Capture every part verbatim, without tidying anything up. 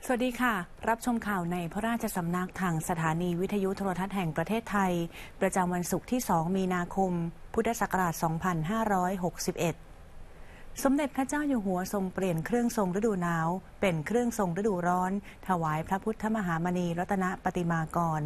สวัสดีค่ะรับชมข่าวในพระราชสำนักทางสถานีวิทยุโทรทัศน์แห่งประเทศไทยประจำวันศุกร์ที่สองมีนาคมพุทธศักราชสองพันห้าร้อยหกสิบเอ็ดสมเด็จพระเจ้าอยู่หัวทรงเปลี่ยนเครื่องทรงฤดูหนาวเป็นเครื่องทรงฤดูร้อนถวายพระพุทธมหามณีรัตนปฏิมากร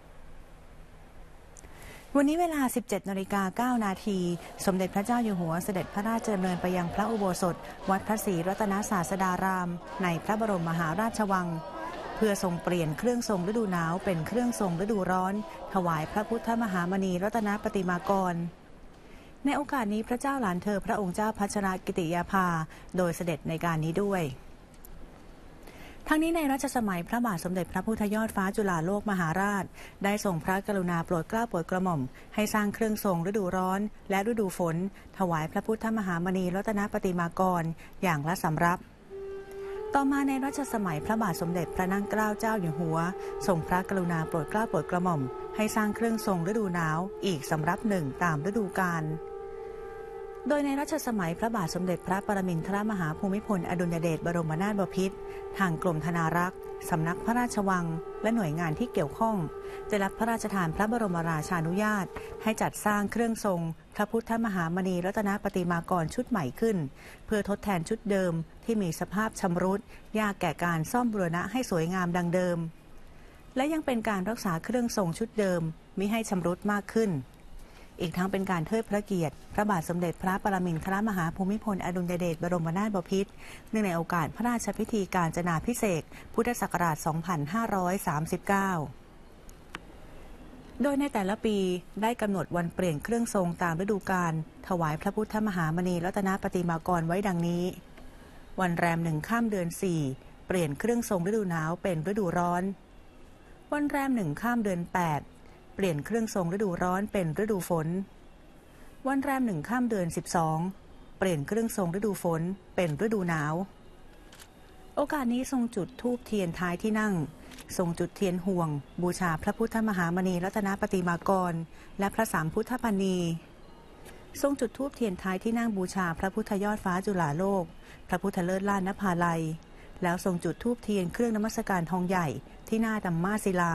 วันนี้เวลา สิบเจ็ดนาฬิกาเก้านาทีสมเด็จพระเจ้าอยู่หัวเสด็จพระราชดำเนินไปยังพระอุโบสถวัดพระศรีรัตนศาสดารามในพระบรมมหาราชวังเพื่อทรงเปลี่ยนเครื่องทรงฤดูหนาวเป็นเครื่องทรงฤดูร้อนถวายพระพุทธมหามณีรัตนปฏิมากรในโอกาสนี้พระเจ้าหลานเธอพระองค์เจ้าพัชรกิติยาภาโดยเสด็จในการนี้ด้วยทั้งนี้ในรัชสมัยพระบาทสมเด็จพระพุทธยอดฟ้าจุฬาโลกมหาราชได้ทรงพระกรุณาโปรดเกล้าโปรดกระหม่อมให้สร้างเครื่องทรงฤดูร้อนและฤดูฝนถวายพระพุทธมหามณีรัตนปฏิมากรอย่างละสำรับต่อมาในรัชสมัยพระบาทสมเด็จพระนั่งเกล้าเจ้าอยู่หัวทรงพระกรุณาโปรดเกล้าโปรดกระหม่อมให้สร้างเครื่องทรงฤดูหนาวอีกสำรับหนึ่งตามฤดูกาลโดยในรัชสมัยพระบาทสมเด็จพระปรมินทรมหาภูมิพลอดุลยเดชบรมนาถบพิตรทางกรมธนารักษ์สำนักพระราชวังและหน่วยงานที่เกี่ยวข้องได้รับพระราชทานพระบรมราชานุญาตให้จัดสร้างเครื่องทรงพระพุทธมหามณีรัตนปฏิมากรชุดใหม่ขึ้นเพื่อทดแทนชุดเดิมที่มีสภาพชำรุดยากแก่การซ่อมบูรณะให้สวยงามดังเดิมและยังเป็นการรักษาเครื่องทรงชุดเดิมมิให้ชำรุดมากขึ้นอีกทั้งเป็นการเทิดพระเกียรติพระบาทสมเด็จพระปรมินทรมหาภูมิพลอดุลยเดชบรมนาถบพิตรเนื่องในโอกาสพระราชพิธีกาญจนาภิเษกพุทธศักราช สองพันห้าร้อยสามสิบเก้า โดยในแต่ละปีได้กำหนดวันเปลี่ยนเครื่องทรงตามฤดูกาลถวายพระพุทธมหามณีรัตนปฏิมากรไว้ดังนี้วันแรมหนึ่งค่ำเดือนสี่เปลี่ยนเครื่องทรงฤดูหนาวเป็นฤดูร้อนวันแรมหนึ่งค่ำเดือนแปดเปลี่ยนเครื่องทรงฤดูร้อนเป็นฤดูฝนวันแรมหนึ่งค่ำเดือนสิบสองเปลี่ยนเครื่องทรงฤดูฝนเป็นฤดูหนาวโอกาสนี้ทรงจุดธูปเทียนท้ายที่นั่งทรงจุดเทียนห่วงบูชาพระพุทธมหามณีรัตนปฏิมากรและพระสามพุทธพณีทรงจุดธูปเทียนท้ายที่นั่งบูชาพระพุทธยอดฟ้าจุฬาโลกพระพุทธเลิศล้านนภาลัยแล้วทรงจุดธูปเทียนเครื่องนมัสการทองใหญ่ที่หน้าดัมมาศิลา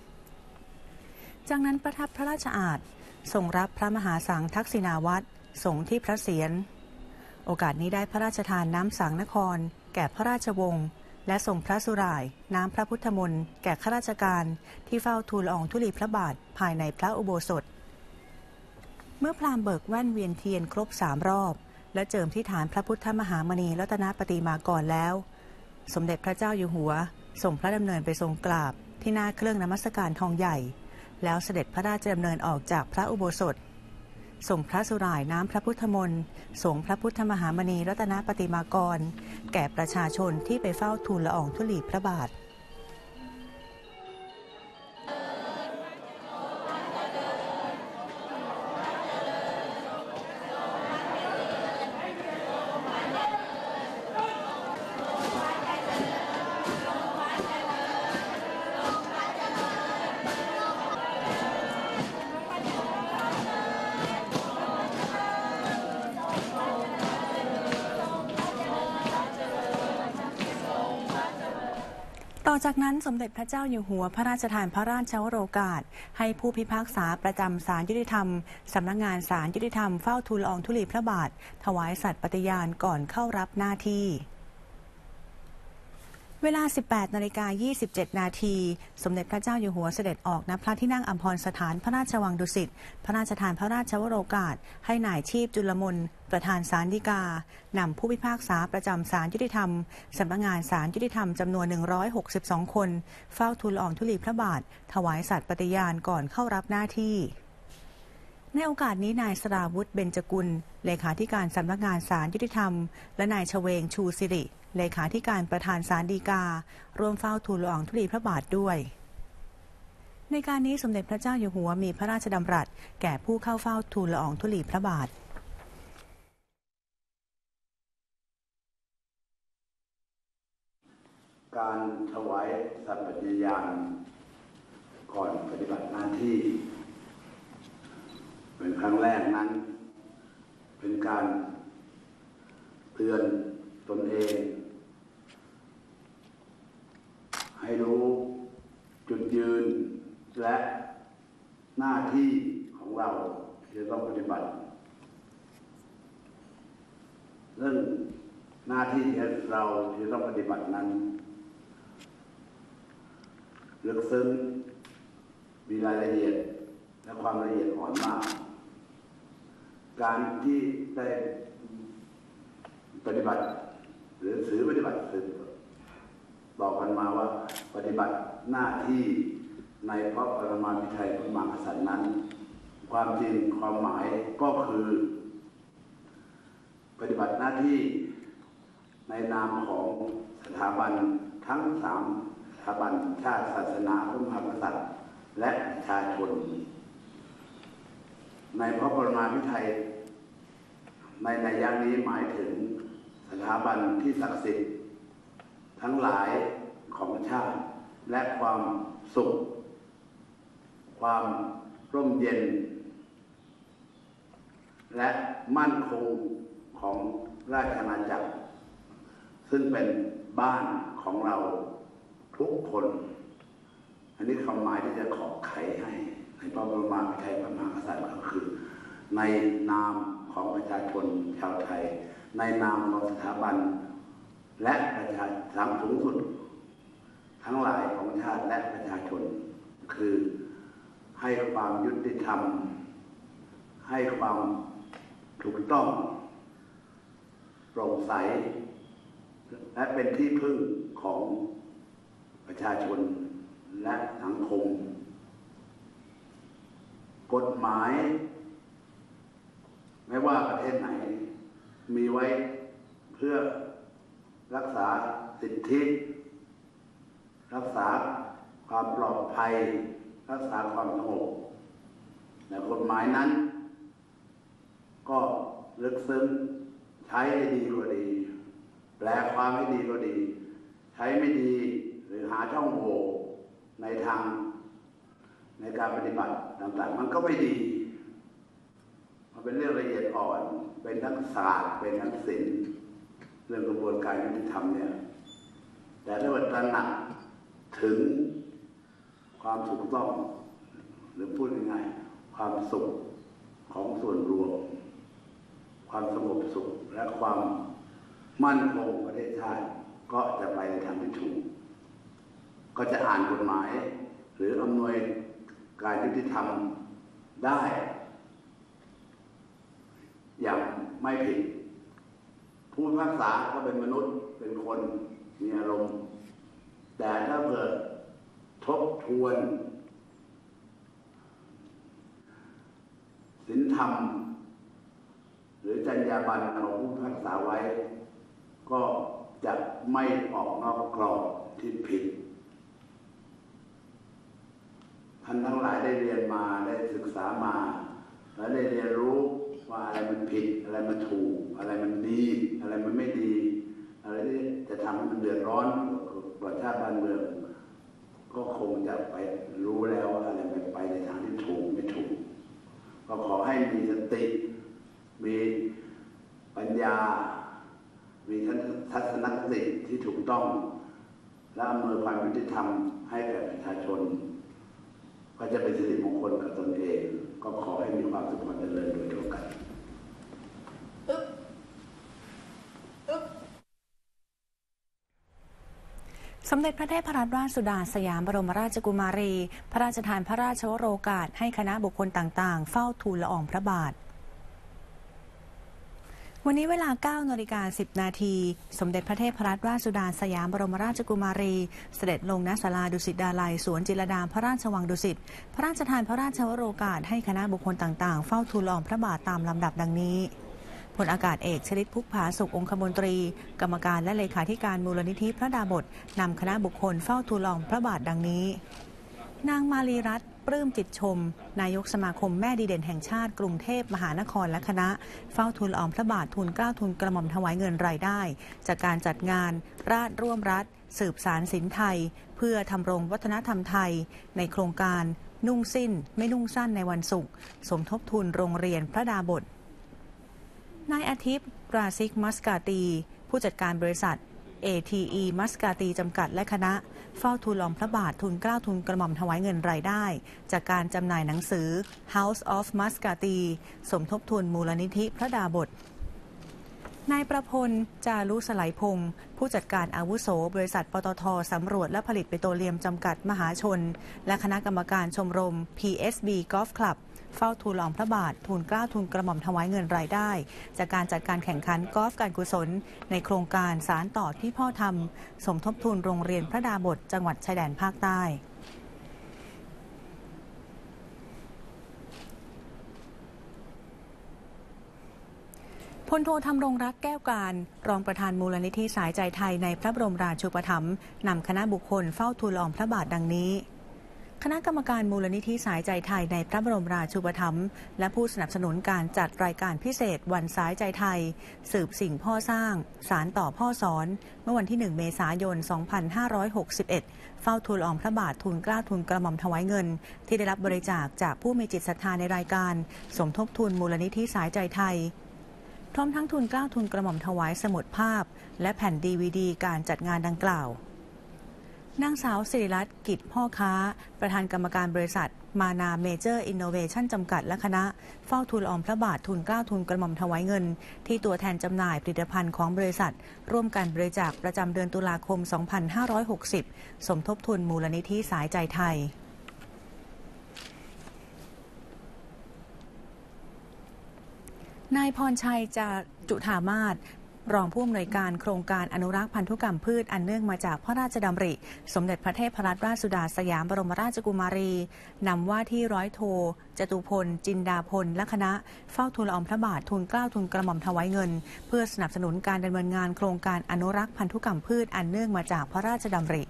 จากนั้นประทับพระราชอาสน์ทรงรับพระมหาสังทักษิณาวัตรสงฆ์ที่พระเศียรโอกาสนี้ได้พระราชทานน้ำสังนครแก่พระราชวงศ์และทรงพระสุร่ายน้ำพระพุทธมนต์แก่ข้าราชการที่เฝ้าทูลละอองธุลีพระบาทภายในพระอุโบสถเมื่อพราหมณ์เบิกแว่นเวียนเทียนครบสามรอบและเจิมที่ฐานพระพุทธมหามณีรัตนปฏิมากรแล้วสมเด็จพระเจ้าอยู่หัวทรงพระดำเนินไปทรงกราบที่หน้าเครื่องนมัสการทองใหญ่แล้วเสด็จพระราชดำเนินออกจากพระอุโบสถส่งพระสุร่ายน้ำพระพุทธมนต์สงพระพุทธมหามณีรัตนปฏิมากรแก่ประชาชนที่ไปเฝ้าทูลละอองธุลีพระบาทต่อจากนั้นสมเด็จพระเจ้าอยู่หัวพระราชทานพระราชวโรกาสให้ผู้พิพากษาประจำศาลยุติธรรมสำนักงานศาลยุติธรรมเฝ้าทูลละอองธุลีพระบาทถวายสัตย์ปฏิญาณก่อนเข้ารับหน้าที่เวลา สิบแปดนาฬิกายี่สิบเจ็ดนาทีสมเด็จพระเจ้าอยู่หัวเสด็จออกณพระที่นั่งอัมพรสถานพระราชวังดุสิตพระราชทานพระราชวโรกาสให้นายชีพจุลมนประธานศาลฎีกานำผู้พิพากษาประจำศาลยุติธรรมสำนักงานศาลยุติธรรมจำนวนหนึ่งร้อยหกสิบสองคนเฝ้าทูลละอองธุลีพระบาทถวายสัตย์ปฏิญาณก่อนเข้ารับหน้าที่ในโอกาสนี้นายสราวุฒิเบญจกุลเลขาธิการสำนักงานศาลยุติธรรมและนายชเวงชูสิริเลขาธิการประธานศาลฎีการ่วมเฝ้าทูลละอองธุลีพระบาทด้วยในการนี้สมเด็จพระเจ้าอยู่หัวมีพระราชดำรัสแก่ผู้เข้าเฝ้าทูลละอองธุลีพระบาทการถวายสัตย์ปฏิญาณก่อนปฏิบัติหน้าที่เป็นครั้งแรกนั้นเป็นการเตือนตนเองให้รู้จุดยืนและหน้าที่ของเราที่จะต้องปฏิบัติเรื่องหน้าที่ที่เราที่ต้องปฏิบัตินั้นลึกซึ้งมีรายละเอียดและความละเอียดอ่อนมากการที่ได้ปฏิบัติหรือถือปฏิบัติสืบบอกกันมาว่าปฏิบัติหน้าที่ในพระปรมาภิไธยพระมหากษัตริย์นั้นความจริงความหมายก็คือปฏิบัติหน้าที่ในนามของสถาบันทั้งสามสถาบันชาติศาสนาพระมหากษัตริย์และประชาชนในพระปรมาภิไธยในนัยยะนี้หมายถึงสถาบันที่ศักดิ์สิทธิ์ทั้งหลายของชาติและความสุขความร่มเย็นและมั่นคงของราชอาณาจักรซึ่งเป็นบ้านของเราทุกคนอันนี้ความหมายที่จะขอไขให้ในพระบรมภิไธยพระมหากษัตริย์ก็คือในนามของประชาชนชาวไทยในนามของสถาบันและประชาชนสูงสุดทั้งหลายของชาติและประชาชนคือให้ความยุติธรรมให้ความถูกต้องโปร่งใสและเป็นที่พึ่งของประชาชนและสังคมกฎหมายไม่ว่าประเทศไหนมีไว้เพื่อรักษาสิทธิรักษาความปลอดภัยรักษาความสงบแต่กฎหมายนั้นก็ลึกซึ้งใช้ให้ดีก็ดีแปลความให้ดีก็ดีใช้ไม่ดีหรือหาช่องโหว่ในทางในการปฏิบัติต่างๆมันก็ไม่ดีมันเป็นเรื่องละเอียดอ่อนเป็นทั้งศาสตร์เป็นทั้งศิลป์เรื่องกระบวนการยุติธรรมเนี่ยแต่ถ้าว่าตระหนักถึงความถูกต้องหรือพูดง่ายๆความสุขของส่วนรวมความสงบสุขและความมั่นคงประเทศชาติก็จะไปในทางที่ถูกก็จะอ่านกฎหมายหรืออำนวยการยุติธรรมได้อย่างไม่ผิดผู้พิพากษาก็เป็นมนุษย์เป็นคนมีอารมณ์แต่ถ้าเกิดทบทวนศีลธรรมหรือจรรยาบรรณของผู้พิพากษาไว้ก็จะไม่ออกนอกกรอบที่ผิดท่านทั้งหลายได้เรียนมาได้ศึกษามาและได้เรียนรู้ว่าอะไรมันผิดอะไรมันถูกอะไรมันดีอะไรมันไม่ดีอะไรที่จะทำให้มันเดือดร้อนประชาชนบ้านเมืองก็คงจะไปรู้แล้วว่าอะไรมันไปในทางที่ถูกไม่ถูกก็ขอให้มีสติมีปัญญามีทัศนคติที่ถูกต้องและอำนวยความยุติธรรมให้แก่ประชาชนก็จะเป็นสิริมงคลกับตนเองก็ขอให้มีความสุขความเจริญโดยทั่วกันสมเด็จพระเทพรัตนราชสุดาสยามบรมราชกุมารีพระราชทานพระราชวโรกาสให้คณะบุคคลต่างๆเฝ้าทูลละอองพระบาทวันนี้เวลา เก้านาฬิกาสิบนาทีสมเด็จพระเทพรัตนราชสุดาสยามบรมราชกุมารีเสด็จลงณศาลาดุสิตดาลัยสวนจิรดาพระราชวังดุสิตพระราชทานพระราชวโรกาสให้คณะบุคคลต่างๆเฝ้าทูลละอองพระบาทตามลำดับดังนี้พลอากาศเอกชลิตพุกผาสุของคมนตรีกรรมการและเลขาธิการมูลนิธิพระดาบสนำคณะบุคคลเฝ้าทูลละอองพระบาทดังนี้นางมาลีรัตน์ปลื้มจิตชมนายกสมาคมแม่ดีเด่นแห่งชาติกรุงเทพมหานครและคณะเฝ้าทูลละอองพระบาททูลเกล้าทูลกระหม่อมถวายเงินรายได้จากการจัดงานราชร่วมรัฐสืบสานศิลป์ไทยเพื่อทำรงวัฒนธรรมไทยในโครงการนุ่งสิ้นไม่นุ่งสั้นในวันศุกร์สมทบทุนโรงเรียนพระดาบสนายอาทิตย์ราซิกมัสกาตีผู้จัดการบริษัทเอ ที อี มัสกาตีจำกัดและคณะเฝ้าทูลล้อมพระบาททูลเกล้าทูลกระหม่อมถวายเงินรายได้จากการจำหน่ายหนังสือ House of Muscati สมทบทุนมูลนิธิพระดาบทนายประพล จารุสไลพงศ์ผู้จัดการอาวุโสบริษัทปตท.สำรวจและผลิตปิโตรเลียมจำกัดมหาชนและคณะกรรมการชมรม พี เอส บี Golf Club เฝ้าทูลล้อมพระบาททูลเกล้าทูลกระหม่อมถวายเงินรายได้จากการจัดการแข่งขันกอล์ฟการกุศลในโครงการสารต่อที่พ่อทำสมทบทุนโรงเรียนพระดาบทจังหวัดชายแดนภาคใต้พลโทธำรงรักแก้วการรองประธานมูลนิธิสายใจไทยในพระบรมราชูปถัมภ์นำคณะบุคคลเฝ้าทูลล้อมพระบาทดังนี้คณะกรรมการมูลนิธิสายใจไทยในพระบรมราชูปถัมภ์และผู้สนับสนุนการจัดรายการพิเศษวันสายใจไทยสืบสิ่งพ่อสร้างสารต่อพ่อสอนเมื่อวันที่หนึ่งเมษายนสองพันห้าร้อยหกสิบเอ็ดเฝ้าทูลล้อมพระบาททูลเกล้าทูลกระหม่อมถวายเงินที่ได้รับบริจาคจากผู้มีจิตศรัทธาในรายการสมทบทุนมูลนิธิสายใจไทยพร้อมทั้งทุนเกล้าทุนกระหม่อมถวายสมุดภาพและแผ่นดีวีดีการจัดงานดังกล่าวนางสาวศิริรัตน์กิจพ่อค้าประธานกรรมการบริษัทมานาเมเจอร์อินโนเวชั่นจำกัดและคณะเฝ้าทูลล้อมพระบาททูลเกล้าทูลกระหม่อมถวายเงินที่ตัวแทนจำหน่ายผลิตภัณฑ์ของบริษัทร่วมกันบริจาคประจำเดือนตุลาคมสองพันห้าร้อยหกสิบสมทบทุนมูลนิธิสายใจไทยนายพรชัยจาจุฑามาศรองผู้อำนวยการโครงการอนุรักษ์พันธุกรรมพืชอันเนื่องมาจากพระราชดำริสมเด็จพระเทพรัตนราชสุดาสยามบรมราชกุมารีนำว่าที่ร้อยโทจตุพลจินดาพลและคณะเฝ้าทูลล้อมพระบาททูลเกล้าทูลกระหม่อมถวายเงินเพื่อสนับสนุนการดำเนินงานโครงการอนุรักษ์พันธุกรรมพืชอันเนื่องมาจากพระราชดำริ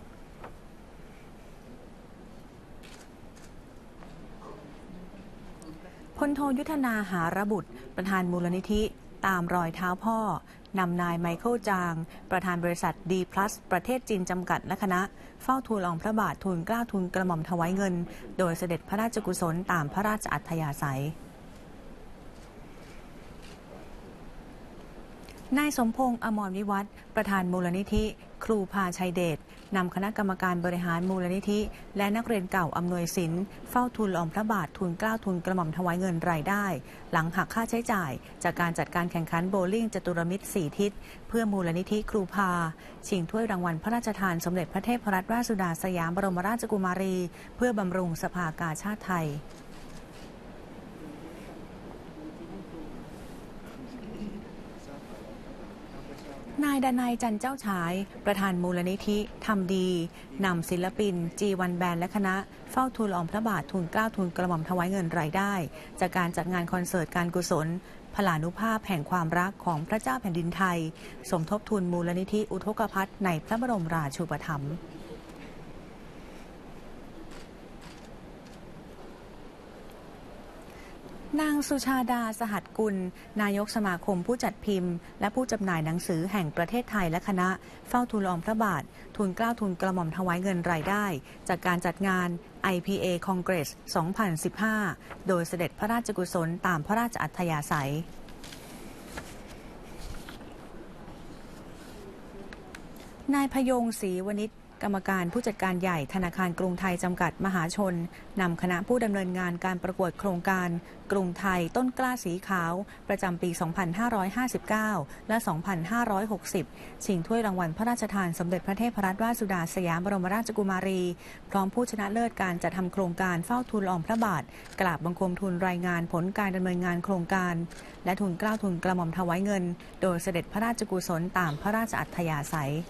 พลโทยุทธนาหาระบุตรประธานมูลนิธิตามรอยเท้าพ่อนำนายไมเคิลจางประธานบริษัท ดี พลัส ประเทศจีนจำกัดและคณะเฝ้าทูลล้อมพระบาททูลเกล้าทูลกระหม่อมถวายเงินโดยเสด็จพระราชกุศลตามพระราชอัธยาศัยนายสมพงษ์อมรวิวัฒน์ประธานมูลนิธิครูพาชัยเดชนำคณะกรรมการบริหารมูลนิธิและนักเรียนเก่าอำนวยสินเฝ้าทูลล้อมพระบาททูลเกล้าทูลกระหม่อมถวายเงินรายได้หลังหักค่าใช้จ่ายจากการจัดการแข่งขันโบว์ลิ่งจตุรมิตรสี่ทิศเพื่อมูลนิธิครูพาชิงถ้วยรางวัลพระราชทานสมเด็จพระเทพรัตนราชสุดาสยามบรมราชกุมารีเพื่อบำรุงสภากาชาดไทยนายดนัยจันเจ้าฉายประธานมูลนิธิทำดีนำศิลปินจีวันแบนด์และคณะเฝ้าทูลล้อมพระบาททูลเกล้าทูลกระหม่อมถวายเงินรายได้จากการจัดงานคอนเสิร์ตการกุศลพลานุภาพแห่งความรักของพระเจ้าแผ่นดินไทยสมทบทุนมูลนิธิอุทกภัทรในพระบรมราชูปถัมภ์นางสุชาดาสหัสกุลนายกสมาคมผู้จัดพิมพ์และผู้จำหน่ายหนังสือแห่งประเทศไทยและคณะเฝ้าทูลล้อมพระบาททูลเกล้าทูลกระหม่อมถวายเงินรายได้จากการจัดงาน ไอ พี เอ Congress สองพันสิบห้าโดยเสด็จพระราชกุศลตามพระราชอัธยาศัยนายพยงศรีวณิชกรรมการผู้จัดการใหญ่ธนาคารกรุงไทยจำกัดมหาชนนำคณะผู้ดำเนินงานการประกวดโครงการกรุงไทยต้นกล้าสีขาวประจำปี สองพันห้าร้อยห้าสิบเก้า และ สองพันห้าร้อยหกสิบ ชิงถ้วยรางวัลพระราชทานสมเด็จพระเทพรัตนราชสุดาสยามบรมราชกุมารีพร้อมผู้ชนะเลิศการจัดทำโครงการเฝ้าทูลล้อมพระบาทกราบบังคมทูลรายงานผลการดำเนินงานโครงการและทูลเกล้าทูลกระหม่อมถวายเงินโดยเสด็จพระราชกุศลตามพระราชอัธยาศัย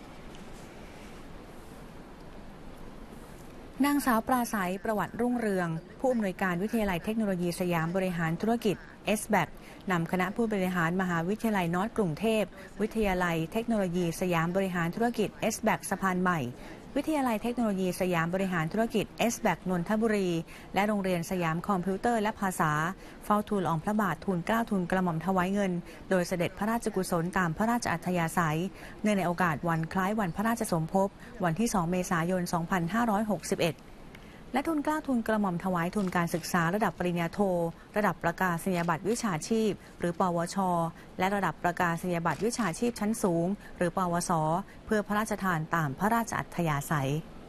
นางสาวปราศัยประวัติรุ่งเรืองผู้อำนวยการวิทยาลัยเทคโนโลยีสยามบริหารธุรกิจ เอส แบค นำคณะผู้บริหารมหาวิทยาลัยนอร์ทกรุงเทพวิทยาลัยเทคโนโลยีสยามบริหารธุรกิจ เอส แบค สะพานใหม่วิทยาลัยเทคโนโลยีสยามบริหารธุรกิจ เอส แบค นนทบุรีและโรงเรียนสยามคอมพิวเตอร์และภาษาเฝ้าทูลล้อมพระบาททูลเกล้าทูลกระหม่อมถวายเงินโดยเสด็จพระราชกุศลตามพระราชอัธยาศัยเนื่องในโอกาสวันคล้ายวันพระราชสมภพวันที่สองเมษายนสองพันห้าร้อยหกสิบเอ็ดและทุนเกล้าทุนกระหม่อมถวายทุนการศึกษาระดับปริญญาโทระดับประกาศนียบัตรวิชาชีพหรือปวชและระดับประกาศนียบัตรวิชาชีพชั้นสูงหรือปวสเพื่อพระราชทานตามพระราชอัธยาศัย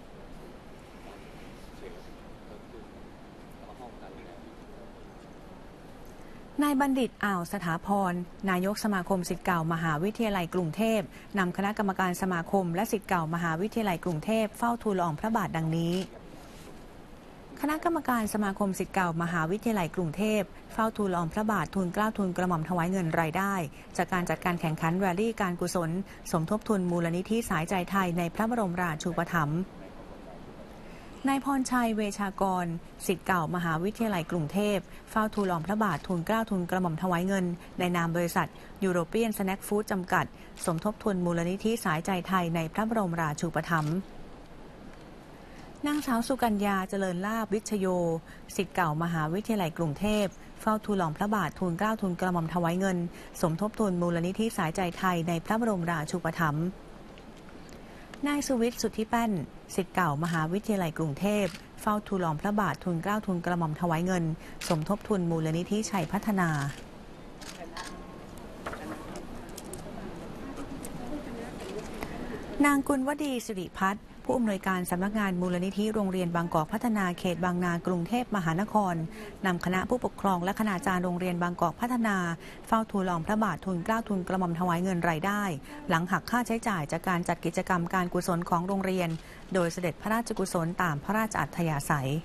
นายบัณฑิตอ่าวสถาพรนายกสมาคมศิษย์เก่ามหาวิทยาลัยกรุงเทพนำคณะกรรมการสมาคมและศิษย์เก่ามหาวิทยาลัยกรุงเทพเฝ้าทูลละอองพระบาทดังนี้คณะกรรมการสมาคมศิษย์เก่ามหาวิทยาลัยกรุงเทพเฝ้าทูลละอองพระบาททูลเกล้าทูลกระหม่อมถวายเงินรายได้จากการจัดการแข่งขันแรลลี่การกุศลสมทบทุนมูลนิธิสายใจไทยในพระบรมราชูปถัมภ์นายพรชัยเวชากรศิษย์เก่ามหาวิทยาลัยกรุงเทพเฝ้าทูลละอองพระบาททูลเกล้าทูลกระหม่อมถวายเงินในนามบริษัทยูโรเปียนสแน็คฟู้ดจำกัดสมทบทุนมูลนิธิสายใจไทยในพระบรมราชูปถัมภ์นางสาวสุกัญญาเจริญลาภวิชโยศิษย์เก่ามหาวิทยาลัยกรุงเทพเฝ้าทูลละอองพระบาททูลเกล้าทูลกระหม่อมถวายเงินสมทบทุนมูลนิธิสายใจไทยในพระบรมราชูปถัมภ์นายสุวิทย์สุทธิแป้นศิษย์เก่ามหาวิทยาลัยกรุงเทพเฝ้าทูลละอองพระบาททูลเกล้าทูลกระหม่อมถวายเงินสมทบทุนมูลนิธิชัยพัฒนานางกุลวดีสิริพัฒน์ผู้อำนวยการสำนักงานมูลนิธิโรงเรียนบางกอกพัฒนาเขตบางนากรุงเทพมหานครนำคณะผู้ปกครองและคณาจารย์โรงเรียนบางกอกพัฒนาเฝ้าทูลละอองพระบาททูลเกล้าทูลกระหม่อมถวายเงินรายได้หลังหักค่าใช้จ่ายจากการจัดกิจกรรมการกุศลของโรงเรียนโดยเสด็จพระราชกุศลตามพระราชอัธยาศัย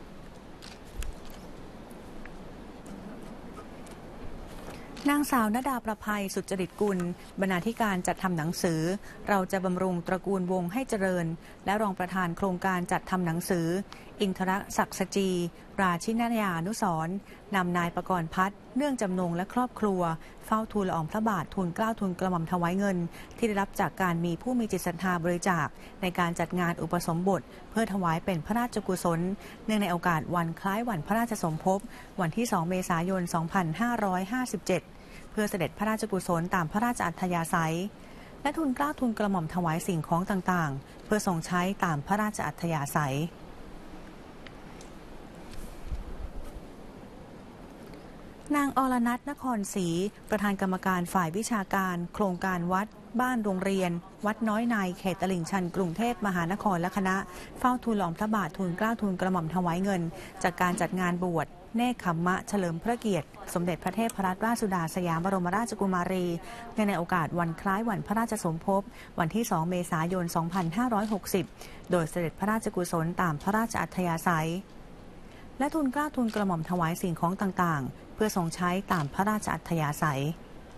นางสาวนดาประภัยสุจริตกุลบรรณาธิการจัดทำหนังสือเราจะบำรุงตระกูลวงให้เจริญและรองประธานโครงการจัดทำหนังสืออินทรศักดิ์สจีราชินญานุสรณ์นำนายประกรณ์พัฒน์เนื่องจำนงและครอบครัวเฝ้าทูลละอองพระบาททูลเกล้าทูลกระหม่อมถวายเงินที่ได้รับจากการมีผู้มีจิตศรัทธาบริจาคในการจัดงานอุปสมบทเพื่อถวายเป็นพระราชกุศลเนื่องในโอกาสวันคล้ายวันพระราชสมภพวันที่สองเมษายนสองพันห้าร้อยห้าสิบเจ็ดเพื่อเสด็จพระราชกุศลตามพระราชอัธยาศัยและทูลเกล้าทูลกระหม่อมถวายสิ่งของต่างๆเพื่อทรงใช้ตามพระราชอัธยาศัยนางอรณัฐนครศรีประธานกรรมการฝ่ายวิชาการโครงการวัดบ้านโรงเรียนวัดน้อยในเขตตลิ่งชันกรุงเทพมหานครและคณะเฝ้าทูลละอองพระบาททูลเกล้าทูลกระหม่อมถวายเงินจากการจัดงานบวชเนกขัมมะเฉลิมพระเกียรติสมเด็จพระเทพรัตนราชสุดาสยามบรมราชกุมารีในในโอกาสวันคล้ายวันพระราชสมภพวันที่สองเมษายนสองพันห้าร้อยหกสิบโดยเสด็จพระราชกุศลตามพระราชอัธยาศัยและทูลเกล้าทูลกระหม่อมถวายสิ่งของต่างๆเพื่อทรงใช้ตามพระราชอัธยาศัย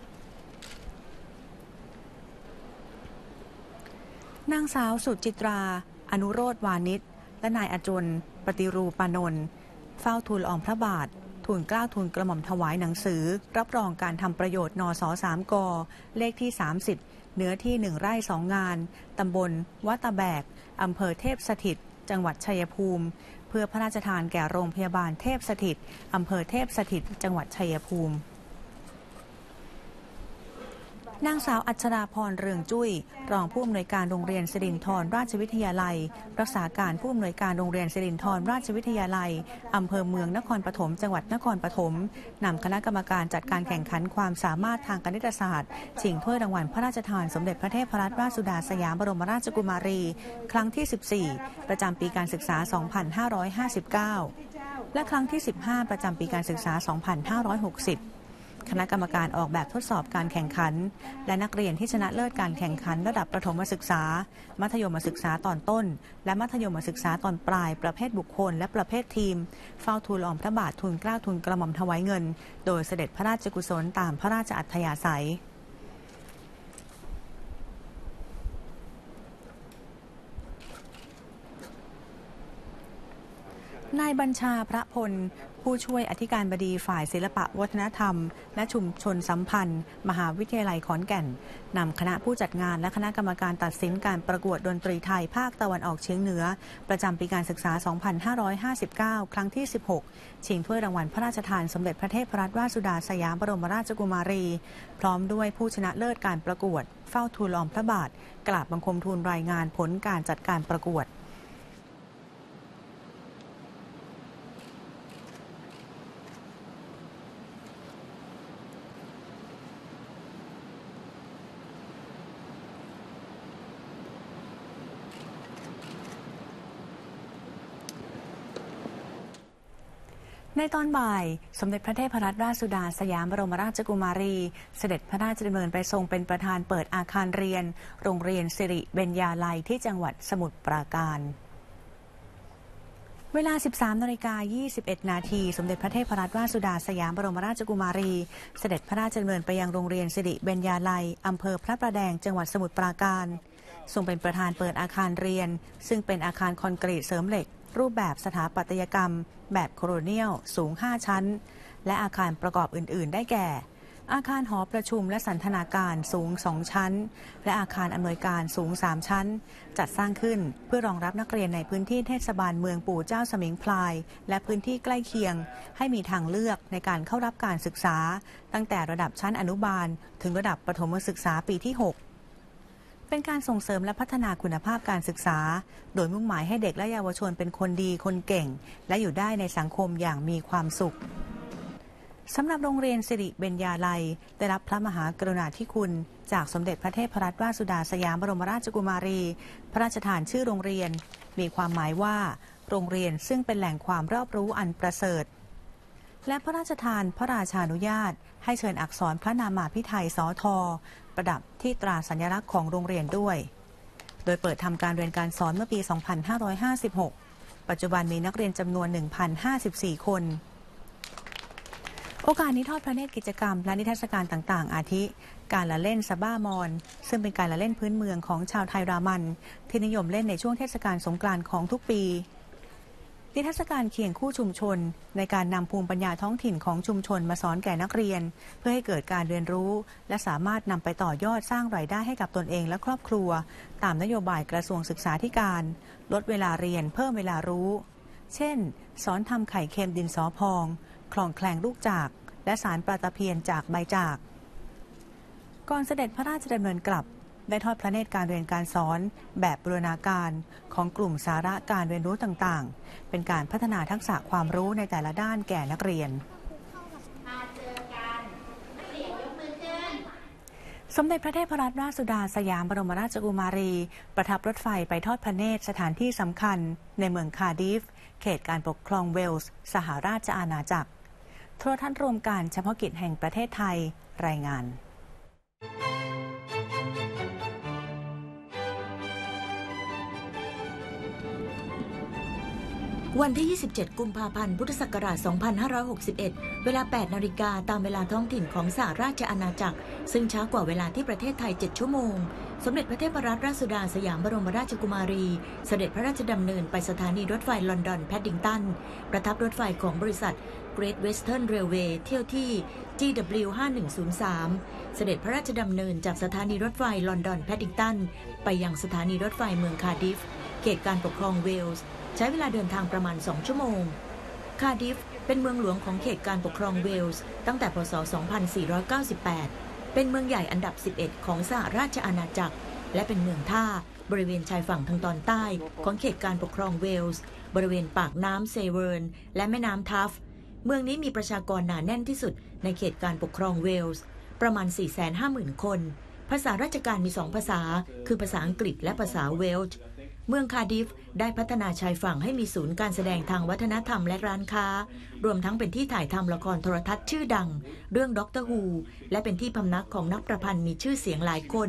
นางสาวสุจิตราอนุโรธวานิชและนายอจุลปฏิรูปานนท์เฝ้าทูลละอองพระบาททูลเกล้าทูลกระหม่อมถวายหนังสือรับรองการทำประโยชน์นสสามกเลขที่สามสิบเนื้อที่หนึ่งไร่สองงานตำบลวัดตะแบกอำเภอเทพสถิตจังหวัดชัยภูมิเพื่อพระราชทานแก่โรงพยาบาลเทพสถิตอำเภอเทพสถิตจังหวัดชัยภูมินางสาวอัชราพรเรืองจุ้ยรองผู้อำนวยการโรงเรียนสิรินธรราชวิทยาลัยรักษาการผู้อำนวยการโรงเรียนสิรินธรราชวิทยาลัยอำเภอเมืองนครปฐมจังหวัดนครปฐมนำคณะกรรมการจัดการแข่งขันความสามารถทางคณิตศาสตร์ชิงถ้วยรางวัลพระราชทานสมเด็จพระเทพรัตนราชสุดาสยามบรมราชกุมารีครั้งที่สิบสี่ประจำปีการศึกษาสองพันห้าร้อยห้าสิบเก้าและครั้งที่สิบห้าประจำปีการศึกษาสองพันห้าร้อยหกสิบคณะกรรมการออกแบบทดสอบการแข่งขันและนักเรียนที่ชนะเลิศการแข่งขันระดับประถมศึกษามัธยมศึกษาตอนต้นและมัธยมศึกษาตอนปลายประเภทบุคคลและประเภททีมเฝ้าทูลละอองพระบาททูลเกล้าทูลกระหม่อมถวายเงินโดยเสด็จพระราชกุศลตามพระราชอัธยาศัยนายบัญชาพระพลผู้ช่วยอธิการบดีฝ่ายศิลปวัฒนธรรมและชุมชนสัมพันธ์มหาวิทยาลัยขอนแก่นนำคณะผู้จัดงานและคณะกรรมการตัดสินการประกวดดนตรีไทยภาคตะวันออกเฉียงเหนือประจำปีการศึกษาสองพันห้าร้อยห้าสิบเก้าครั้งที่สิบหกชิงถ้วยรางวัลพระราชทานสมเด็จพระเทพรัตนราชสุดาสยามบรมราชกุมารีพร้อมด้วยผู้ชนะเลิศการประกวดเฝ้าทูลละอองพระบาทกราบบังคมทูลรายงานผลการจัดการประกวดในตอนบ่ายสมเด็จพระเทพรัตนราชสุดาสยามบรมราชกุมารีเสด็จพระราชดำเนินไปทรงเป็นประธานเปิดอาคารเรียนโรงเรียนสิริเบญญาลัยที่จังหวัดสมุทรปราการเวลา สิบสามนาฬิกายี่สิบเอ็ด นาทีสมเด็จพระเทพรัตนราชสุดาสยามบรมราชกุมารีเสด็จพระราชดำเนินไปยังโรงเรียนสิริเบญญาลัยอำเภอพระประแดงจังหวัดสมุทรปราการทรงเป็นประธานเปิดอาคารเรียนซึ่งเป็นอาคารคอนกรีตเสริมเหล็กรูปแบบสถาปัตยกรรมแบบโคโลเนียลสูงห้าชั้นและอาคารประกอบอื่นๆได้แก่อาคารหอประชุมและสันทนาการสูงสองชั้นและอาคารอำนวยการสูงสามชั้นจัดสร้างขึ้นเพื่อรองรับนักเรียนในพื้นที่เทศบาลเมืองปู่เจ้าสมิงพรายและพื้นที่ใกล้เคียงให้มีทางเลือกในการเข้ารับการศึกษาตั้งแต่ระดับชั้นอนุบาลถึงระดับประถมศึกษาปีที่หกเป็นการส่งเสริมและพัฒนาคุณภาพการศึกษาโดยมุ่งหมายให้เด็กและเยาวชนเป็นคนดีคนเก่งและอยู่ได้ในสังคมอย่างมีความสุขสำหรับโรงเรียนสิริเบญญาลัยได้รับพระมหากรุณาธิคุณจากสมเด็จพระเทพรัตนราชสุดาสยามบรมราชกุมารีพระราชทานชื่อโรงเรียนมีความหมายว่าโรงเรียนซึ่งเป็นแหล่งความรอบรู้อันประเสริฐและพระราชทานพระราชานุญาตให้เชิญอักษรพระนามาภิไธยสทประดับที่ตราสัญลักษณ์ของโรงเรียนด้วยโดยเปิดทำการเรียนการสอนเมื่อปี สองพันห้าร้อยห้าสิบหก ปัจจุบันมีนักเรียนจำนวน หนึ่งพันห้าสิบสี่ คนโอกาสนี้ทอดพระเนตรกิจกรรมและนิทรรศการต่างๆอาทิการละเล่นซาบ้ามอนซึ่งเป็นการละเล่นพื้นเมืองของชาวไทยรามันที่นิยมเล่นในช่วงเทศกาลสงกรานต์ของทุกปีนิทรรศการเคียงคู่ชุมชนในการนำภูมิปัญญาท้องถิ่นของชุมชนมาสอนแก่นักเรียนเพื่อให้เกิดการเรียนรู้และสามารถนำไปต่อยอดสร้างรายได้ให้กับตนเองและครอบครัวตามนโยบายกระทรวงศึกษาธิการลดเวลาเรียนเพิ่มเวลารู้เช่นสอนทำไข่เค็มดินสอพองคลองแคลงลูกจากและสารปลาตะเพียนจากใบจากก่อนเสด็จพระราชดำเนินกลับได้ทอดพระเนตรการเรียนการสอนแบบบูรณาการของกลุ่มสาระการเรียนรู้ต่างๆเป็นการพัฒนาทักษะความรู้ในแต่ละด้านแก่นักเรียนสมเด็จพระเทพรัตนราชสุดาสยามบรมราชกุมารีประทับรถไฟไปทอดพระเนตรสถานที่สำคัญในเมืองคาร์ดิฟเขตการปกครองเวลส์สหราชอาณาจักรโทรทัศน์รวมการเฉพาะกิจแห่งประเทศไทยรายงานวันที่ ยี่สิบเจ็ด กุมภาพันธ์ พุทธศักราช สองพันห้าร้อยหกสิบเอ็ด เวลา แปด นาฬิกาตามเวลาท้องถิ่นของสหราชอาณาจักรซึ่งช้ากว่าเวลาที่ประเทศไทย เจ็ด ชั่วโมงสมเด็จพระเทพรัตนราชสุดาสยามบรมราชกุมารีเสด็จพระราชดำเนินไปสถานีรถไฟลอนดอนแพดดิงตันประทับรถไฟของบริษัท Great Western Railway เที่ยวที่ จี ดับเบิลยู ห้าหนึ่งศูนย์สาม เสด็จพระราชดำเนินจากสถานีรถไฟลอนดอนแพดดิงตันไปยังสถานีรถไฟเมืองคาร์ดิฟเขตการปกครองเวลส์ใช้เวลาเดินทางประมาณสองชั่วโมงคาร์ดิฟเป็นเมืองหลวงของเขตการปกครองเวลส์ตั้งแต่พ.ศ. สองพันสี่ร้อยเก้าสิบแปดเป็นเมืองใหญ่อันดับสิบเอ็ดของสหราชอาณาจักรและเป็นเมืองท่าบริเวณชายฝั่งทางตอนใต้ของเขตการปกครองเวลส์บริเวณปากน้ำเซเวิร์นและแม่น้ำทัฟเมืองนี้มีประชากรหนาแน่นที่สุดในเขตการปกครองเวลส์ประมาณ สี่แสนห้าหมื่น คนภาษาราชการมีสองภาษาคือภาษาอังกฤษและภาษาเวลช์เมืองคาร์ดิฟได้พัฒนาชายฝั่งให้มีศูนย์การแสดงทางวัฒนธรรมและร้านค้ารวมทั้งเป็นที่ถ่ายทำละครโทรทัศน์ชื่อดังเรื่องด็อกเตอร์ฮูและเป็นที่พำนักของนักประพันธ์มีชื่อเสียงหลายคน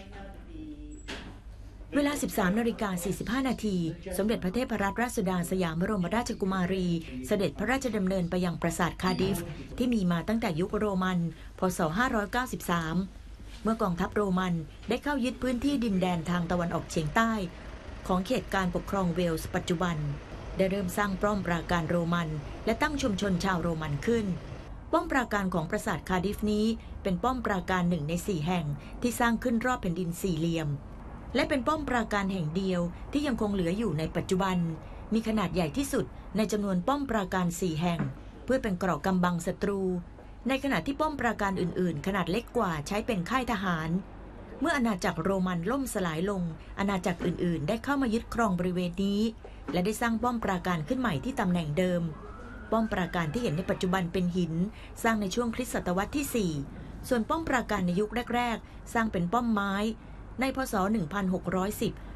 เวลา สิบสาม นาฬิกา สี่สิบห้า นาทีสมเด็จพระเทพรัตนราชสุดาสยามบรมราชกุมารีเสด็จพระราชดำเนินไปยังปราสาทคาร์ดิฟที่มีมาตั้งแต่ยุคโรมันพ.ศ. ห้าร้อยเก้าสิบสามเมื่อกองทัพโรมันได้เข้ายึดพื้นที่ดินแดนทางตะวันออกเฉียงใต้ของเขตการปกครองเวลส์ปัจจุบันได้เริ่มสร้างป้อมปราการโรมันและตั้งชุมชนชาวโรมันขึ้นป้อมปราการของปราสาทคาร์ดิฟนี้เป็นป้อมปราการหนึ่งในสี่แห่งที่สร้างขึ้นรอบแผ่นดินสี่เหลี่ยมและเป็นป้อมปราการแห่งเดียวที่ยังคงเหลืออยู่ในปัจจุบันมีขนาดใหญ่ที่สุดในจำนวนป้อมปราการสี่แห่งเพื่อเป็นเกราะกำบังศัตรูในขณะที่ป้อมปราการอื่นๆขนาดเล็กกว่าใช้เป็นค่ายทหารเมื่ออาณาจักรโรมันล่มสลายลงอาณาจักรอื่นๆได้เข้ามายึดครองบริเวณนี้และได้สร้างป้อมปราการขึ้นใหม่ที่ตำแหน่งเดิมป้อมปราการที่เห็นในปัจจุบันเป็นหินสร้างในช่วงคริสตศตวรรษที่สี่ส่วนป้อมปราการในยุคแรกๆสร้างเป็นป้อมไม้ในพ.ศ. หนึ่งพันหกร้อยสิบ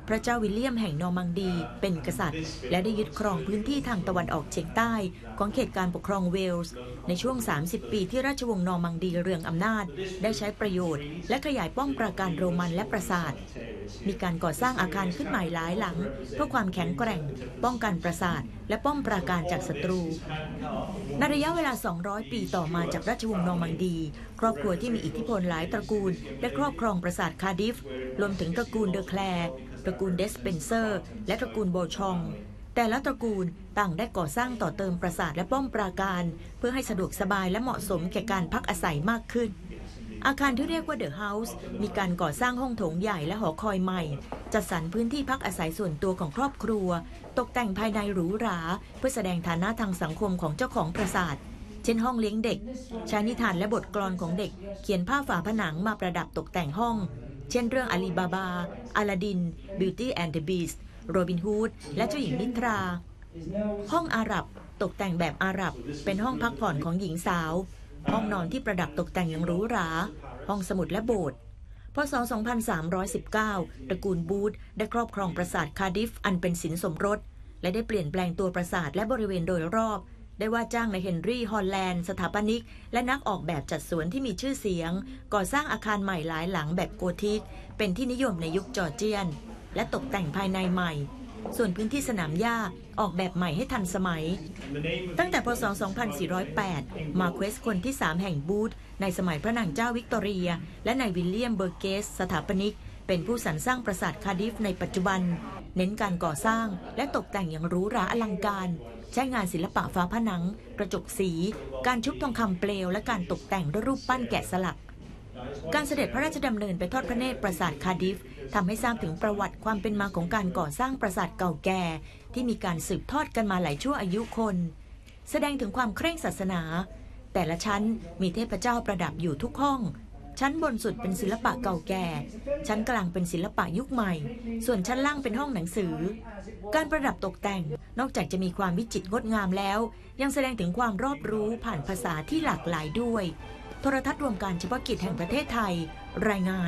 พระเจ้าวิลเลียมแห่งนอร์มังดีเป็นกษัตริย์และได้ยึดครองพื้นที่ทางตะวันออกเฉียงใต้ของเขตการปกครองเวลส์ในช่วงสามสิบปีที่ราชวงศ์นอร์มังดีเรืองอำนาจได้ใช้ประโยชน์และขยายป้อมปราการโรมันและปราสาทมีการก่อสร้างอาคารขึ้นใหม่หลายหลังเพื่อความแข็งแกร่งป้องกันปราสาทและป้อมปราการจากศัตรูในระยะเวลาสองร้อยปีต่อมาจากราชวงศ์นอร์มังดีครอบครัวที่มีอิทธิพลหลายตระกูลได้ครอบครองปราสาทคาร์ดิฟรวมถึงตระกูลเดอแคลร์ตระกูลเดสเปนเซอร์และตระกูลโบชองแต่ละตระกูลต่างได้ก่อสร้างต่อเติมปราสาทและป้อมปราการเพื่อให้สะดวกสบายและเหมาะสมแก่การพักอาศัยมากขึ้นอาคารที่เรียกว่าเดอะเฮาส์มีการก่อสร้างห้องโถงใหญ่และหอคอยใหม่จัดสรรพื้นที่พักอาศัยส่วนตัวของครอบครัวตกแต่งภายในหรูหราเพื่อแสดงฐานะทางสังคมของเจ้าของปราสาทเช่นห้องเลี้ยงเด็กใช้นิทานและบทกลอนของเด็กเขียนผ้าฝาผนังมาประดับตกแต่งห้องเช่นเรื่องอาลีบาบาอลาดิน Beauty and the Beast โรบินฮูดและเจ้าหญิงนิทราห้องอาหรับตกแต่งแบบอาหรับเป็นห้องพักผ่อนของหญิงสาวห้องนอนที่ประดับตกแต่งอย่างหรูหราห้องสมุดและโบสถ์พ.ศ. สองพันสามร้อยสิบเก้าตระกูลบูธได้ครอบครองปราสาทคาร์ดิฟอันเป็นสินสมรสและได้เปลี่ยนแปลงตัวปราสาทและบริเวณโดยรอบได้ว่าจ้างในเฮนรี่ฮอลแลนด์สถาปนิกและนักออกแบบจัดสวนที่มีชื่อเสียงก่อสร้างอาคารใหม่หลายหลังแบบโกธิกเป็นที่นิยมในยุคจอร์เจียนและตกแต่งภายในใหม่ส่วนพื้นที่สนามหญ้าออกแบบใหม่ให้ทันสมัยตั้งแต่พ.ศ. สองพันสี่ร้อยแปดมาเควสคนที่สามแห่งบูธในสมัยพระนางเจ้าวิกตอเรียและนายวิลเลียมเบอร์เกสสถาปนิกเป็นผู้สรรสร้างปราสาทคาร์ดิฟในปัจจุบันเน้นการก่อสร้างและตกแต่งอย่างหรูหราอลังการใช้งานศิลปะฝาผนังกระจกสีการชุบทองคำเปลวและการตกแต่งด้วยรูปปั้นแกะสลักการเสด็จพระราชดำเนินไปทอดพระเนตรปราสาทคาร์ดิฟทำให้ทราบถึงประวัติความเป็นมาของการก่อสร้างปราสาทเก่าแก่ที่มีการสืบทอดกันมาหลายชั่วอายุคนแสดงถึงความเคร่งศาสนาแต่ละชั้นมีเทพเจ้าประดับอยู่ทุกห้องชั้นบนสุดเป็นศิลปะเก่าแก่ชั้นกลางเป็นศิลปะยุคใหม่ส่วนชั้นล่างเป็นห้องหนังสือการประดับตกแต่งนอกจากจะมีความวิจิตรงดงามแล้วยังแสดงถึงความรอบรู้ผ่านภาษาที่หลากหลายด้วยโทรทัศน์รวมการเฉพาะกิจแห่งประเทศไทยรายงาน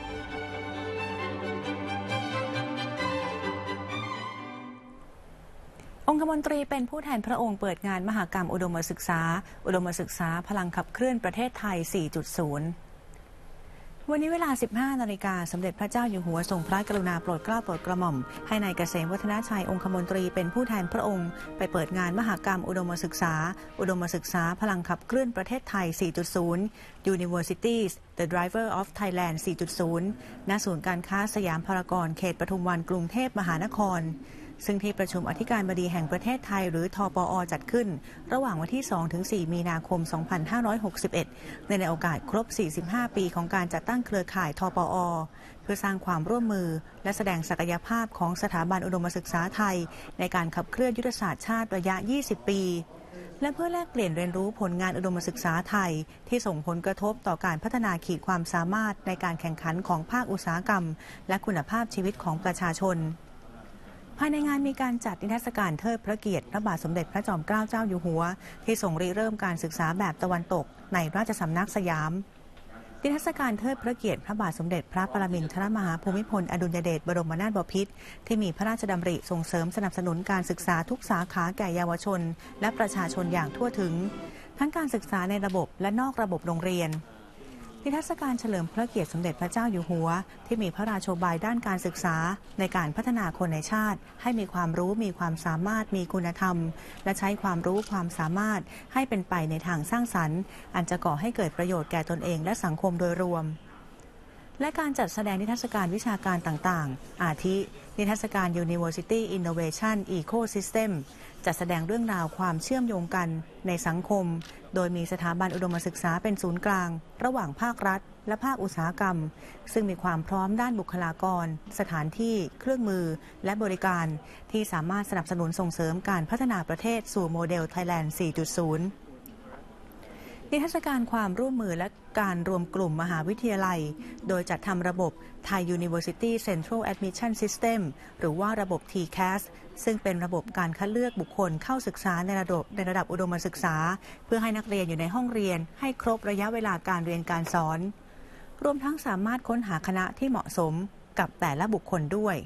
องคมนตรีเป็นผู้แทนพระองค์เปิดงานมหกรรมอุดมศึกษาอุดมศึกษาพลังขับเคลื่อนประเทศไทย สี่จุดศูนย์ วันนี้เวลา สิบห้านาฬิกาสมเด็จพระเจ้าอยู่หัวทรงพระกรุณาโปรดเกล้าโปรดกระหม่อมให้นายเกษมวัฒนชัยองคมนตรีเป็นผู้แทนพระองค์ไปเปิดงานมหกรรมอุดมศึกษาอุดมศึกษาพลังขับเคลื่อนประเทศไทย สี่จุดศูนย์ Universities The Driver of Thailand สี่จุดศูนย์ ณ ศูนย์การค้าสยามพารากอนเขตปทุมวันกรุงเทพมหานครซึ่งที่ประชุมอธิการบดีแห่งประเทศไทยหรือทปอ.จัดขึ้นระหว่างวันที่ สองถึงสี่ มีนาคม สองพันห้าร้อยหกสิบเอ็ด ในโอกาสครบ สี่สิบห้า ปีของการจัดตั้งเครือข่ายทปอ.เพื่อสร้างความร่วมมือและแสดงศักยภาพของสถาบันอุดมศึกษาไทยในการขับเคลื่อนยุทธศาสตร์ชาติระยะ ยี่สิบ ปีและเพื่อแลกเปลี่ยนเรียนรู้ผลงานอุดมศึกษาไทยที่ส่งผลกระทบต่อการพัฒนาขีดความสามารถในการแข่งขันของภาคอุตสาหกรรมและคุณภาพชีวิตของประชาชนภายในงานมีการจัดนิทรรศการเทิดพระเกียรติพระบาทสมเด็จพระจอมเกล้าเจ้าอยู่หัวที่ทรงริเริ่มการศึกษาแบบตะวันตกในราชสำนักสยามนิทรรศการเทิดพระเกียรติพระบาทสมเด็จพระปรมินทรมหาภูมิพลอดุลยเดชบรมนาถบพิตรที่มีพระราชดำริส่งเสริมสนับสนุนการศึกษาทุกสาขาแก่เยาวชนและประชาชนอย่างทั่วถึงทั้งการศึกษาในระบบและนอกระบบโรงเรียนนิทรรศการเฉลิมพระเกียรติสมเด็จพระเจ้าอยู่หัวที่มีพระราโชบายด้านการศึกษาในการพัฒนาคนในชาติให้มีความรู้มีความสามารถมีคุณธรรมและใช้ความรู้ความสามารถให้เป็นไปในทางสร้างสรรค์อันจะก่อให้เกิดประโยชน์แก่ตนเองและสังคมโดยรวมและการจัดแสดงนิทรรศการวิชาการต่างๆอาทินิทรรศการ University Innovation Ecosystem จัดแสดงเรื่องราวความเชื่อมโยงกันในสังคมโดยมีสถาบันอุดมศึกษาเป็นศูนย์กลางระหว่างภาครัฐและภาคอุตสาหกรรมซึ่งมีความพร้อมด้านบุคลากรสถานที่เครื่องมือและบริการที่สามารถสนับสนุนส่งเสริมการพัฒนาประเทศสู่โมเดล Thailand สี่จุดศูนย์ นิทรรศการความร่วมมือและการรวมกลุ่มมหาวิทยาลัยโดยจัดทำระบบ Thai University Central Admission System หรือว่าระบบ ที แคส ซึ่งเป็นระบบการคัดเลือกบุคคลเข้าศึกษาในระดับในระดับอุดมศึกษาเพื่อให้นักเรียนอยู่ในห้องเรียนให้ครบระยะเวลาการเรียนการสอนรวมทั้งสามารถค้นหาคณะที่เหมาะสมกับแต่ละบุคคลด้วย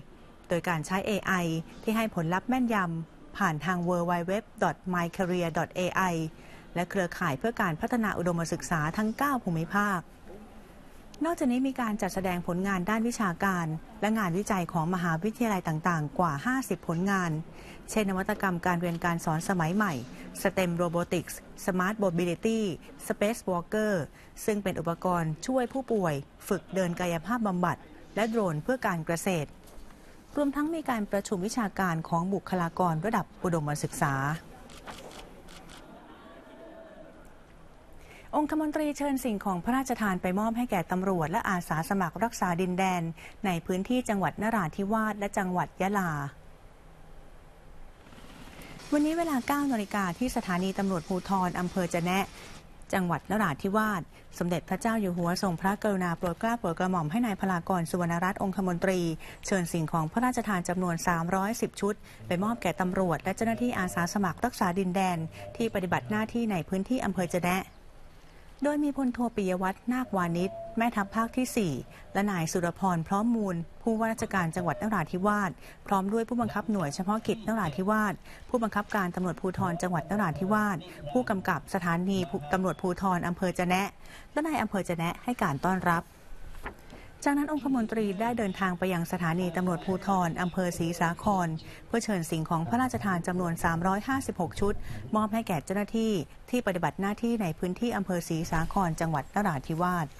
โดยการใช้ เอ ไอ ที่ให้ผลลัพธ์แม่นยำผ่านทาง ดับเบิลยู ดับเบิลยู ดับเบิลยู ดอท มาย แคเรียร์ ดอท เอ ไอ และเครือข่ายเพื่อการพัฒนาอุดมศึกษาทั้ง เก้า ภูมิภาคนอกจากนี้มีการจัดแสดงผลงานด้านวิชาการและงานวิจัยของมหาวิทยาลัยต่างๆกว่า ห้าสิบ ผลงานเช่นนวัตกรรมการเรียนการสอนสมัยใหม่ สเต็ม Robotics Smart Mobility Space Walker ซึ่งเป็นอุปกรณ์ช่วยผู้ป่วยฝึกเดินกายภาพบำบัดและโดรนเพื่อการเกษตรรวมทั้งมีการประชุมวิชาการของบุคลากรระดับอุดมศึกษาองคมนตรีเชิญสิ่งของพระราชทานไปมอบให้แก่ตำรวจและอาสาสมัครรักษาดินแดนในพื้นที่จังหวัดนราธิวาสและจังหวัดยะลาวันนี้เวลา เก้า นาฬิกาที่สถานีตำรวจภูธรอำเภอจะแนะจังหวัดนราธิวาสสมเด็จพระเจ้าอยู่หัวทรงพระกรุณาโปรดเกล้าโปรดกระหม่อมให้นายพลากรสุวรรณรัตน์องคมนตรีเชิญสิ่งของพระราชทานจำนวนสามร้อยสิบชุดไปมอบแก่ตำรวจและเจ้าหน้าที่อาสาสมัครรักษาดินแดนที่ปฏิบัติหน้าที่ในพื้นที่อำเภอจะแนะโดยมีพลโทปิยวัฒน์นาควานิชแม่ทัพภาคที่ สี่และนายสุรพรพร้อมมูลผู้ว่าราชการจังหวัดนราธิวาสพร้อมด้วยผู้บังคับหน่วยเฉพาะกิจนราธิวาสผู้บังคับการตำรวจภูธรจังหวัดนราธิวาสผู้กำกับสถานีตำรวจภูธรอำเภอจะแนะและนายอำเภอจะแนะให้การต้อนรับจากนั้นองคมนตรีได้เดินทางไปยังสถานีตำรวจภูธรอำเภอศรีสาครเพื่อเชิญสิ่งของพระราชทานจำนวนสามร้อยห้าสิบหกชุดมอบให้แก่เจ้าหน้าที่ที่ปฏิบัติหน้าที่ในพื้นที่อำเภอศรีสาครจังหวัดนราธิวาส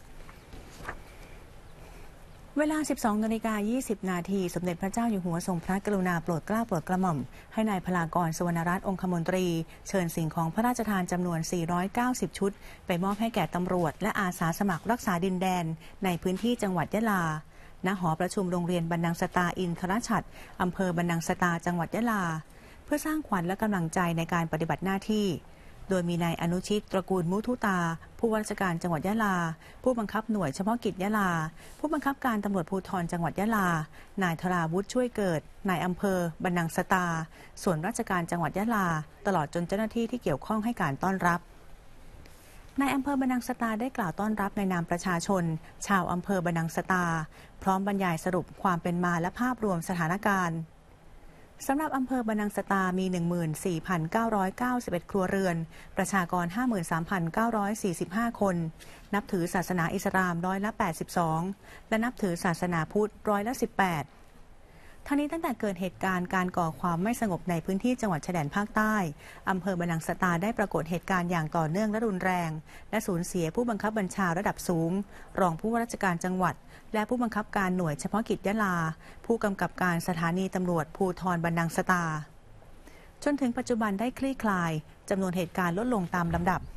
เวลา สิบสอง นาฬิกา ยี่สิบ นาทีสมเด็จพระเจ้าอยู่หัวทรงพระกรุณาโปรดเกล้าโปรดกระหม่อมให้นายพลากรสุวรรณรัตน์องคมนตรีเชิญสิ่งของพระราชทานจำนวนสี่ร้อยเก้าสิบชุดไปมอบให้แก่ตำรวจและอาสาสมัครรักษาดินแดนในพื้นที่จังหวัดยะลาณหอประชุมโรงเรียนบรรนังสตาอินทรฉัตรอำเภอบรรนังสตาจังหวัดยะลาเพื่อสร้างขวัญและกำลังใจในการปฏิบัติหน้าที่โดยมีนายอนุชิตตระกูลมุทุตาผู้ว่าราชการจังหวัดยะลาผู้บังคับหน่วยเฉพาะกิจยะลาผู้บังคับการตำรวจภูธรจังหวัดยะลานายธราวุฒิช่วยเกิดนายอำเภอบรรนังสตาส่วนราชการจังหวัดยะลาตลอดจนเจ้าหน้าที่ที่เกี่ยวข้องให้การต้อนรับนายอำเภอบรรนังสตาได้กล่าวต้อนรับในนามประชาชนชาวอำเภอบรรนังสตาพร้อมบรรยายสรุปความเป็นมาและภาพรวมสถานการณ์สำหรับอำเภอบรรนังสตามี หนึ่งหมื่นสี่พันเก้าร้อยเก้าสิบเอ็ด ครัวเรือนประชากร ห้าหมื่นสามพันเก้าร้อยสี่สิบห้า คนนับถือศาสนาอิสลามร้อยละแปดสิบสองและนับถือศาสนาพุทธร้อยละสิบแปดทั้งนี้ตั้งแต่เกิดเหตุการณ์การก่อความไม่สงบในพื้นที่จังหวัดชายแดนภาคใต้อำเภอบรรนังสตาได้ปรากฏเหตุการณ์อย่างต่อเนื่องและรุนแรงและสูญเสียผู้บังคับบัญชาระดับสูงรองผู้ว่าราชการจังหวัดและผู้บังคับการหน่วยเฉพาะกิจยะลาผู้กำกับการสถานีตำรวจภูธรบรรนังสตาจนถึงปัจจุบันได้คลี่คลายจำนวนเหตุการณ์ลดลงตามลำดับ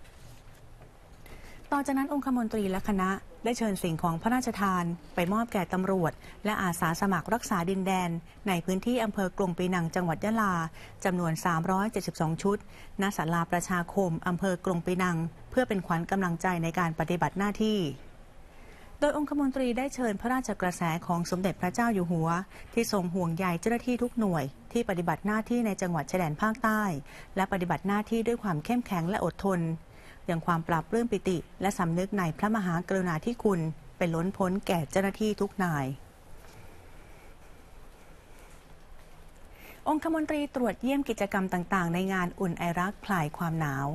ต่อจากนั้นองคมนตรีและคณะได้เชิญสิ่งของพระราชทานไปมอบแก่ตำรวจและอาสาสมัครรักษาดินแดนในพื้นที่อำเภอกรุงปีนังจังหวัดยะลาจำนวนสามร้อยเจ็ดสิบสองชุดณศาลาประชาคมอำเภอกรุงปีนังเพื่อเป็นขวัญกำลังใจในการปฏิบัติหน้าที่โดยองคมนตรีได้เชิญพระราชกระแสของสมเด็จพระเจ้าอยู่หัวที่ทรงห่วงใยเจ้าหน้าที่ทุกหน่วยที่ปฏิบัติหน้าที่ในจังหวัดชายแดนภาคใต้และปฏิบัติหน้าที่ด้วยความเข้มแข็งและอดทนอย่างความปราบปลื้มปิติและสำนึกในพระมหากรุณาธิคุณเป็นล้นพ้นแก่เจ้าหน้าที่ทุกนายองคมนตรีตรวจเยี่ยมกิจกรรมต่างๆในงานอุ่นไอรักคลายความหนาว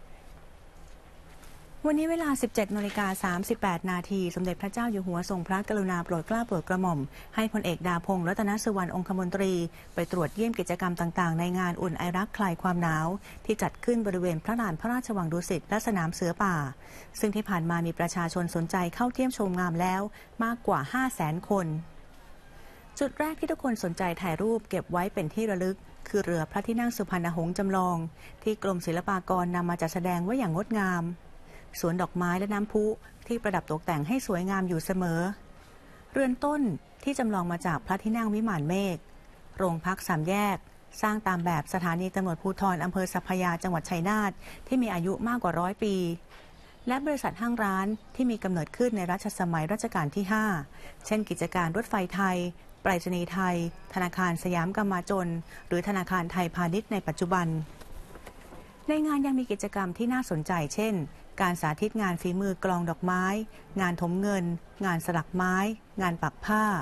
วันนี้เวลา สิบเจ็ด นาฬิกา สามสิบแปด นาทีสมเด็จพระเจ้าอยู่หัวทรงพระกรุณาโปรดเกล้าโปรดกระหม่อมให้พลเอกดาพงษ์รัตนสุวรรณองคมนตรีไปตรวจเยี่ยมกิจกรรมต่างๆในงานอุ่นไอรักคลายความหนาวที่จัดขึ้นบริเวณพระลานพระราชวังดุสิตและสนามเสือป่าซึ่งที่ผ่านมามีประชาชนสนใจเข้าเที่ยวชมงานแล้วมากกว่า ห้าแสน คนจุดแรกที่ทุกคนสนใจถ่ายรูปเก็บไว้เป็นที่ระลึกคือเรือพระที่นั่งสุพรรณหงส์จำลองที่กรมศิลปากรนำมาจัดแสดงไว้อย่างงดงามสวนดอกไม้และน้ำพุที่ประดับตกแต่งให้สวยงามอยู่เสมอเรือนต้นที่จำลองมาจากพระที่นั่งวิมานเมฆโรงพักสามแยกสร้างตามแบบสถานีตำรวจภูธรอำเภอสัพพยาจังหวัดชัยนาทที่มีอายุมากกว่าร้อยปีและบริษัทห้างร้านที่มีกำเนิดขึ้นในรัชสมัยรัชกาลที่ห้าเช่นกิจการรถไฟไทยไปรษณีย์ไทยธนาคารสยามกำมาจนหรือธนาคารไทยพาณิชย์ในปัจจุบันในงานยังมีกิจกรรมที่น่าสนใจเช่นการสาธิตงานฝีมือกลองดอกไม้งานถมเงินงานสลักไม้งานปักผ้า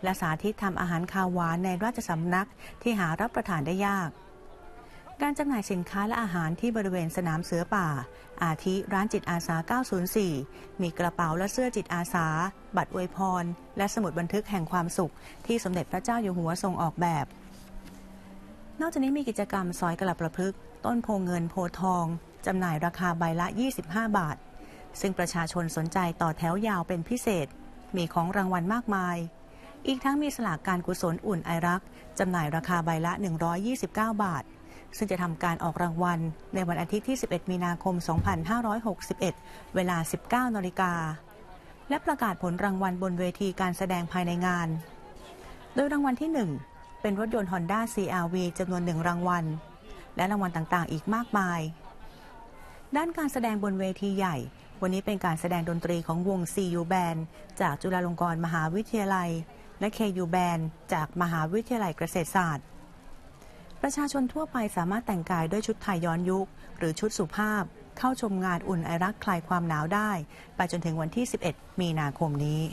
และสาธิตทำอาหารคาวหวานในราชสำนักที่หารับประทานได้ยากการจำหน่ายสินค้าและอาหารที่บริเวณสนามเสือป่าอาทิร้านจิตอาสาเก้าศูนย์สี่มีกระเป๋าและเสื้อจิตอาสาบัตรอวยพรและสมุดบันทึกแห่งความสุขที่สมเด็จพระเจ้าอยู่หัวทรงออกแบบนอกจากนี้มีกิจกรรมซอยกลับประพฤกษ์ต้นโพเงินโพทองจำหน่ายราคาใบละยี่สิบห้าบาทซึ่งประชาชนสนใจต่อแถวยาวเป็นพิเศษมีของรางวัลมากมายอีกทั้งมีสลากการกุศลอุ่นไอรักจำหน่ายราคาใบละหนึ่งร้อยยี่สิบเก้าบาทซึ่งจะทำการออกรางวัลในวันอาทิตย์ที่สิบเอ็ดมีนาคมสองพันห้าร้อยหกสิบเอ็ดเวลา สิบเก้านาฬิกาและประกาศผลรางวัลบนเวทีการแสดงภายในงานโดยรางวัลที่หนึ่งเป็นรถยนต์ Honda ซี อาร์ วี จำนวนหนึ่งรางวัลและรางวัลต่างๆอีกมากมายด้านการแสดงบนเวทีใหญ่วันนี้เป็นการแสดงดนตรีของวง ซี ยู Band จากจุฬาลงกรณ์มหาวิทยาลัยและ เค ยู Band จากมหาวิทยาลัยเกษตรศาสตร์ประชาชนทั่วไปสามารถแต่งกายด้วยชุดไทยย้อนยุคหรือชุดสุภาพเข้าชมงานอุ่นไอรักคลายความหนาวได้ไปจนถึงวันที่สิบเอ็ดมีนาคมนี้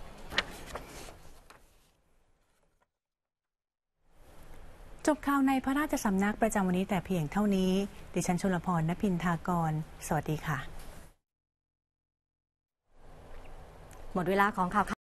จบข่าวในพระราชสำนักประจำวันนี้แต่เพียงเท่านี้ดิฉันชลพร ณภินทากรสวัสดีค่ะหมดเวลาของข่าว